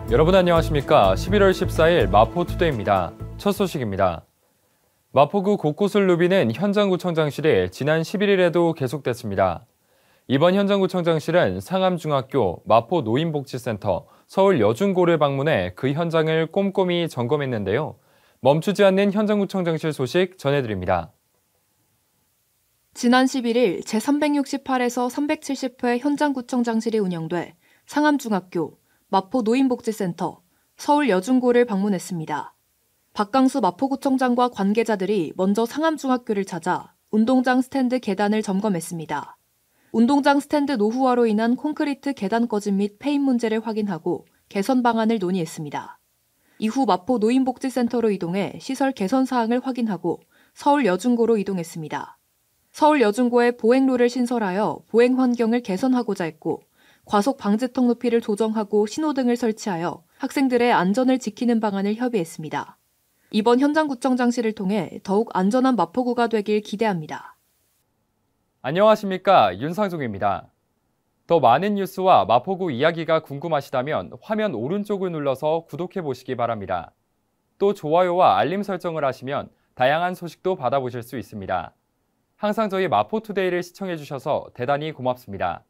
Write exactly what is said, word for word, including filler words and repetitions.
여러분 안녕하십니까? 십일월 십사일 마포투데이입니다. 첫 소식입니다. 마포구 곳곳을 누비는 현장구청장실이 지난 십일일에도 계속됐습니다. 이번 현장구청장실은 상암중학교, 마포노인복지센터, 서울여중고를 방문해 그 현장을 꼼꼼히 점검했는데요. 멈추지 않는 현장구청장실 소식 전해드립니다. 지난 십일일 제삼백육십팔에서 삼백칠십 회 현장구청장실이 운영돼 상암중학교, 마포노인복지센터, 서울여중고를 방문했습니다. 박강수 마포구청장과 관계자들이 먼저 상암중학교를 찾아 운동장 스탠드 계단을 점검했습니다. 운동장 스탠드 노후화로 인한 콘크리트 계단 꺼짐 및 폐인 문제를 확인하고 개선 방안을 논의했습니다. 이후 마포노인복지센터로 이동해 시설 개선 사항을 확인하고 서울여중고로 이동했습니다. 서울여중고에 보행로를 신설하여 보행 환경을 개선하고자 했고 과속 방지턱 높이를 조정하고 신호등을 설치하여 학생들의 안전을 지키는 방안을 협의했습니다. 이번 현장구청장실을 통해 더욱 안전한 마포구가 되길 기대합니다. 안녕하십니까? 윤상종입니다. 더 많은 뉴스와 마포구 이야기가 궁금하시다면 화면 오른쪽을 눌러서 구독해보시기 바랍니다. 또 좋아요와 알림 설정을 하시면 다양한 소식도 받아보실 수 있습니다. 항상 저희 마포투데이를 시청해주셔서 대단히 고맙습니다.